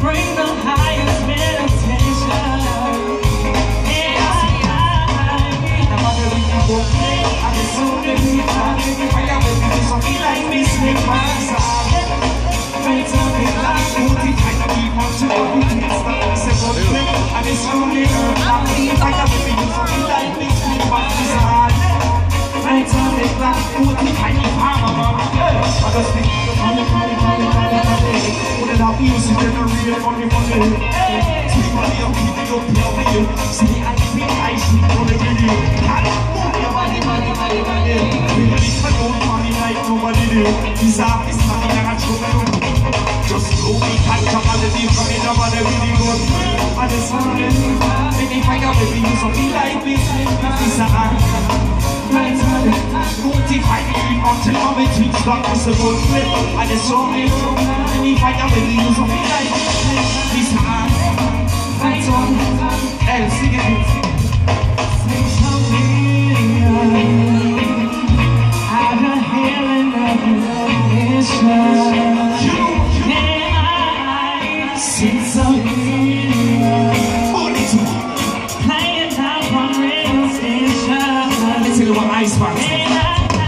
bring the highest meditation. The mother we can go play, I just so that we can find out if it's something like me, slip my side. Right on the line, who did I know we want to know? It's a good thing, I just so that we can find out if it's something like me, slip my side. Right on the line, who did I know I just think, what did I use to generate money? See money up, keep it up, tell me you. See I think I should go to video. Money. People can own money like nobody do. These artists money that I show them. Just go me catch up on the deal from me, nobody really good. I just want to maybe find out maybe you something like this. These are right on it. Find me until I'm a teach like this a good flip. I just saw me and if I got with you something like this time. Right on and sing it. Say something I got healing of your mission. I see something playing down from radio station. Let's see what ice box.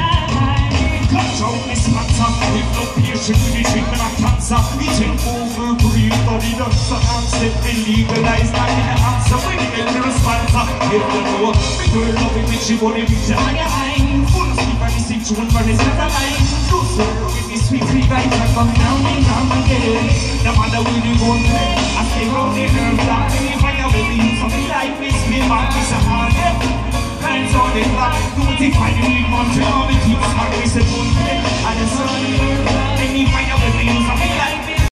With no patient with the treatment of cancer. Eating over breathe, body does an answer. Illegalized, not in the answer. When you get the response, if you know, we do love it with you, body with your eye. Full of sleep and the situation, but it's not a lie. You so with me sweet free guys that come down and down again. No matter where you go, I stay round the earth. That when you find out with me, something like this, me back is a hard head. Hands on the clock, don't take my new one to all the keeps my face a good day. I just